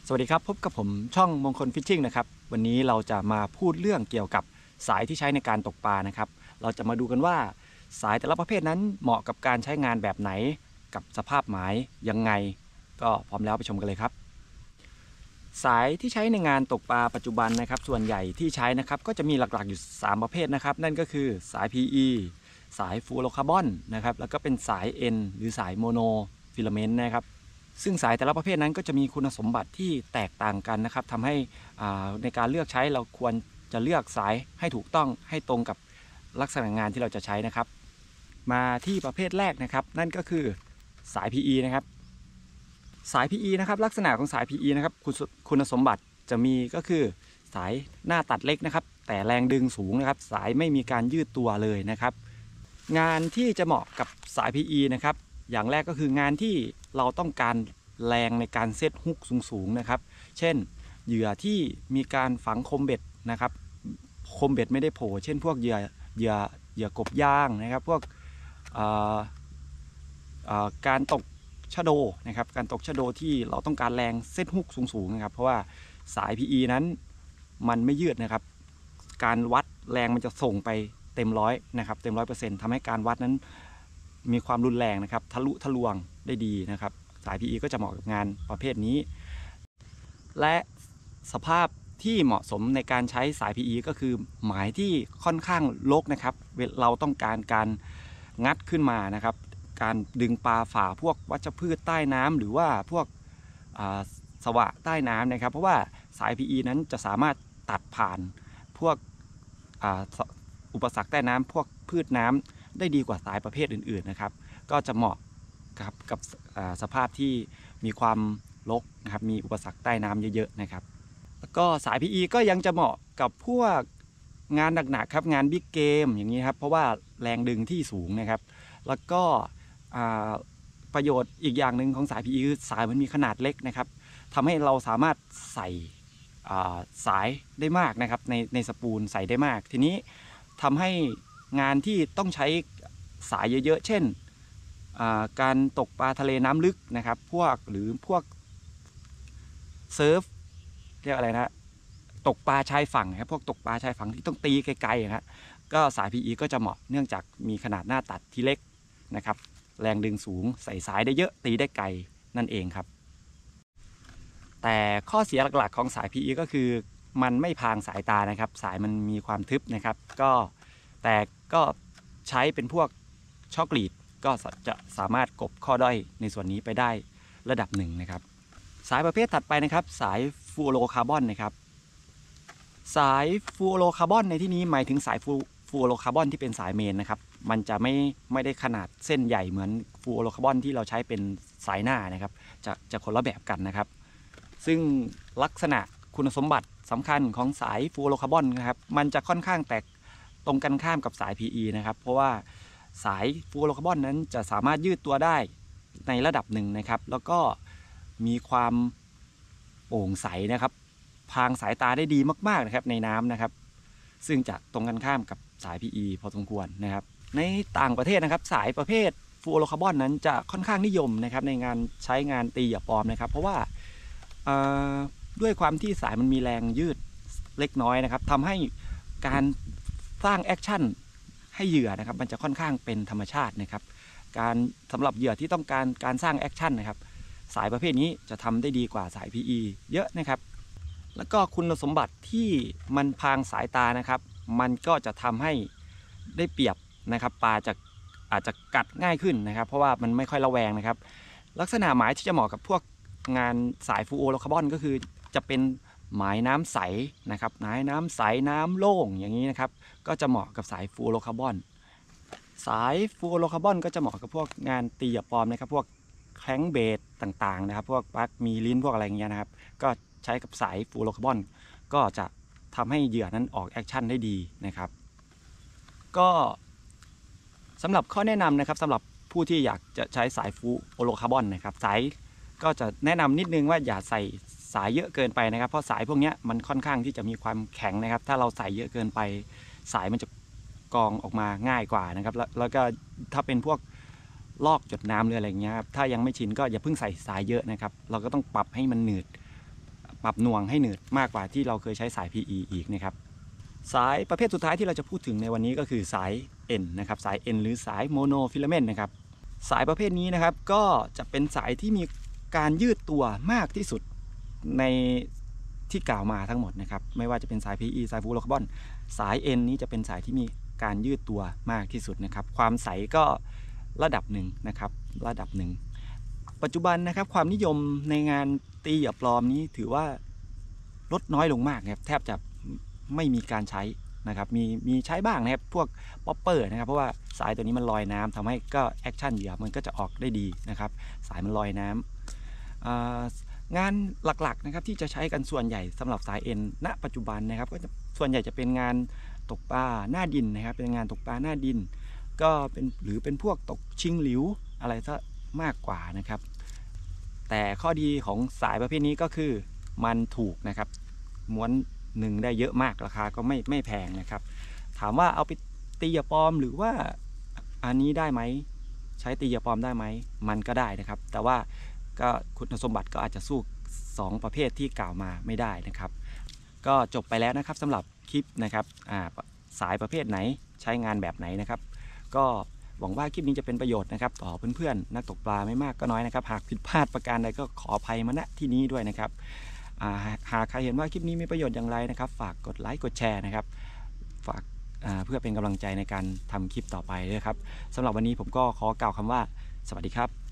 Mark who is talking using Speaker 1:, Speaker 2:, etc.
Speaker 1: สวัสดีครับพบกับผมช่องมงคลฟิชชิ่งนะครับวันนี้เราจะมาพูดเรื่องเกี่ยวกับสายที่ใช้ในการตกปลานะครับเราจะมาดูกันว่าสายแต่ละประเภทนั้นเหมาะกับการใช้งานแบบไหนกับสภาพหมายยังไงก็พร้อมแล้วไปชมกันเลยครับสายที่ใช้ในงานตกปลาปัจจุบันนะครับส่วนใหญ่ที่ใช้นะครับก็จะมีหลักๆอยู่3ประเภทนะครับนั่นก็คือสาย PE สายฟูโรคาร์บอนนะครับแล้วก็เป็นสาย N หรือสายโมโนฟิลาเมนต์นะครับซึ่งสายแต่ละประเภทนั้นก็จะมีคุณสมบัติที่แตกต่างกันนะครับทำให้ในการเลือกใช้เราควรจะเลือกสายให้ถูกต้องให้ตรงกับลักษณะงานที่เราจะใช้นะครับมาที่ประเภทแรกนะครับนั่นก็คือสาย PE นะครับสาย PE นะครับลักษณะของสาย PE นะครับคุณสมบัติจะมีก็คือสายหน้าตัดเล็กนะครับแต่แรงดึงสูงนะครับสายไม่มีการยืดตัวเลยนะครับงานที่จะเหมาะกับสาย PE นะครับอย่างแรกก็คืองานที่เราต้องการแรงในการเซตฮุกสูงๆนะครับเช่นเหยื่อที่มีการฝังคมเบ็ดนะครับคมเบ็ดไม่ได้โผล่เช่นพวกเหยื่อกบย่างนะครับพวกการตกชะโดนะครับการตกชะโดที่เราต้องการแรงเซตฮุกสูงๆนะครับเพราะว่าสาย PE นั้นมันไม่ยืดนะครับการวัดแรงมันจะส่งไปเต็มร้อยนะครับเต็ม100%ทำให้การวัดนั้นมีความรุนแรงนะครับทะลุทะลวงได้ดีนะครับสาย PE ก็จะเหมาะกับงานประเภทนี้และสภาพที่เหมาะสมในการใช้สาย PE ก็คือหมายที่ค่อนข้างรกนะครับเราต้องการงัดขึ้นมานะครับการดึงปลาฝ่าพวกวัชพืชใต้น้ำหรือว่าพวกสวะใต้น้ำนะครับเพราะว่าสาย PE นั้นจะสามารถตัดผ่านพวกอุปสรรคใต้น้ำพวกพืชน้ำได้ดีกว่าสายประเภทอื่นๆนะครับก็จะเหมาะกับสภาพที่มีความรกนะครับมีอุปสรรคใต้น้ำเยอะๆนะครับแล้วก็สาย PE ก็ยังจะเหมาะกับพวกงานหนักๆครับงานบิ๊กเกมอย่างนี้ครับเพราะว่าแรงดึงที่สูงนะครับแล้วก็ประโยชน์อีกอย่างหนึ่งของสาย PE คือสายมันมีขนาดเล็กนะครับทำให้เราสามารถใส่สายได้มากนะครับในสปูลใส่ได้มากทีนี้ทำให้งานที่ต้องใช้สายเยอะๆเช่นการตกปลาทะเลน้ำลึกนะครับพวกเซิร์ฟเรียกอะไรนะตกปลาชายฝั่งครับพวกตกปลาชายฝั่งที่ต้องตีไกลๆนะครับก็สาย PE ก็จะเหมาะเนื่องจากมีขนาดหน้าตัดที่เล็กนะครับแรงดึงสูงใส่สายได้เยอะตีได้ไกลนั่นเองครับแต่ข้อเสียหลักๆของสาย PE ก็คือมันไม่พรางสายตานะครับสายมันมีความทึบนะครับแต่ก็ใช้เป็นพวกช็อกลีดก็จะสามารถกบข้อด้อยในส่วนนี้ไปได้ระดับหนึ่งนะครับสายประเภทถัดไปนะครับสายฟูโรคาร์บอนนะครับสายฟูโรคาร์บอนในที่นี้หมายถึงสายฟูโรคาร์บอนที่เป็นสายเมนนะครับมันจะไม่ได้ขนาดเส้นใหญ่เหมือนฟูโรคาร์บอนที่เราใช้เป็นสายหน้านะครับจะคนละแบบกันนะครับซึ่งลักษณะคุณสมบัติสำคัญของสายฟูโรคาร์บอนนะครับมันจะค่อนข้างแตกตรงกันข้ามกับสาย PE นะครับเพราะว่าสายฟูโรคาร์บอนนั้นจะสามารถยืดตัวได้ในระดับหนึ่งนะครับแล้วก็มีความโปร่งใสนะครับพรางสายตาได้ดีมากๆนะครับในน้ำนะครับซึ่งจะตรงกันข้ามกับสาย PE พอสมควรนะครับในต่างประเทศนะครับสายประเภทฟูโรคาร์บอนนั้นจะค่อนข้างนิยมนะครับในงานใช้งานตีเหยื่อปลอมนะครับเพราะว่าด้วยความที่สายมันมีแรงยืดเล็กน้อยนะครับทำให้การสร้างแอคชั่นให้เหยื่อนะครับมันจะค่อนข้างเป็นธรรมชาตินะครับสำหรับเหยื่อที่ต้องการสร้างแอคชั่นนะครับสายประเภทนี้จะทำได้ดีกว่าสาย PE เยอะนะครับแล้วก็คุณสมบัติที่มันพรางสายตานะครับมันก็จะทำให้ได้เปรียบนะครับปลาอาจจะกัดง่ายขึ้นนะครับเพราะว่ามันไม่ค่อยระแวงนะครับลักษณะหมายที่จะเหมาะกับพวกงานสายฟูโรคาร์บอนก็คือจะเป็นหมายน้ำใสนะครับหมายน้ำใสน้ำโล่งอย่างนี้นะครับก็จะเหมาะกับสายฟูโรคาร์บอนสายฟูโรคาร์บอนก็จะเหมาะกับพวกงานตีเหยื่อปลอมนะครับพวกแคร้งเบสต่างๆนะครับพวกปลั๊กมีลิ้นพวกอะไรอย่างเงี้ยนะครับก็ใช้กับสายฟูโรคาร์บอนก็จะทำให้เหยื่อนั้นออกแอคชั่นได้ดีนะครับก็สำหรับข้อแนะนำนะครับสำหรับผู้ที่อยากจะใช้สายฟูโรคาร์บอนนะครับสายก็จะแนะนำนิดนึงว่าอย่าใส่สายเยอะเกินไปนะครับเพราะสายพวกนี้มันค่อนข้างที่จะมีความแข็งนะครับถ้าเราใส่เยอะเกินไปสายมันจะกองออกมาง่ายกว่านะครับแล้วก็ถ้าเป็นพวกลอกหยดน้ำหรืออะไรเงี้ยครับถ้ายังไม่ชินก็อย่าเพิ่งใส่สายเยอะนะครับเราก็ต้องปรับให้มันหนืดปรับหน่วงให้หนืดมากกว่าที่เราเคยใช้สาย PE อีกนะครับสายประเภทสุดท้ายที่เราจะพูดถึงในวันนี้ก็คือสาย N นะครับสาย N หรือสายโมโนฟิลาเมนต์นะครับสายประเภทนี้นะครับก็จะเป็นสายที่มีการยืดตัวมากที่สุดในที่กล่าวมาทั้งหมดนะครับไม่ว่าจะเป็นสาย PE สายฟลูโรคาร์บอนสาย N นี้จะเป็นสายที่มีการยืดตัวมากที่สุดนะครับความใสก็ระดับหนึ่งนะครับระดับหนึ่งปัจจุบันนะครับความนิยมในงานตีเหยื่อปลอมนี้ถือว่าลดน้อยลงมากนะครับแทบจะไม่มีการใช้นะครับมีใช้บ้างนะครับพวกป๊อปเปอร์นะครับเพราะว่าสายตัวนี้มันลอยน้ำทำให้ก็แอคชั่นเหยื่อมันก็จะออกได้ดีนะครับสายมันลอยน้ำงานหลักๆนะครับที่จะใช้กันส่วนใหญ่สำหรับสาย N ณปัจจุบันนะครับก็ส่วนใหญ่จะเป็นงานตกปลาหน้าดินนะครับเป็นงานตกปลาหน้าดินก็เป็นหรือเป็นพวกตกชิงหลิวอะไรซะมากกว่านะครับแต่ข้อดีของสายประเภทนี้ก็คือมันถูกนะครับม้วนหนึ่งได้เยอะมากราคาก็ไม่แพงนะครับถามว่าเอาไปตีเหยื่อปลอมหรือว่าอันนี้ได้ไหมใช้ตีเหยื่อปลอมได้ไหมมันก็ได้นะครับแต่ว่าก็คุณสมบัติก็อาจจะสู้2ประเภทที่กล่าวมาไม่ได้นะครับก็จบไปแล้วนะครับสำหรับคลิปนะครับสายประเภทไหนใช้งานแบบไหนนะครับก็หวังว่าคลิปนี้จะเป็นประโยชน์นะครับต่อเพื่อนๆนักตกปลาไม่มากก็น้อยนะครับหากผิดพลาดประการใดก็ขออภัยมาณที่นี้ด้วยนะครับหากใครเห็นว่าคลิปนี้มีประโยชน์อย่างไรนะครับฝากกดไลค์กดแชร์นะครับฝากเพื่อเป็นกำลังใจในการทำคลิปต่อไปด้วยครับสำหรับวันนี้ผมก็ขอกล่าวคำว่าสวัสดีครับ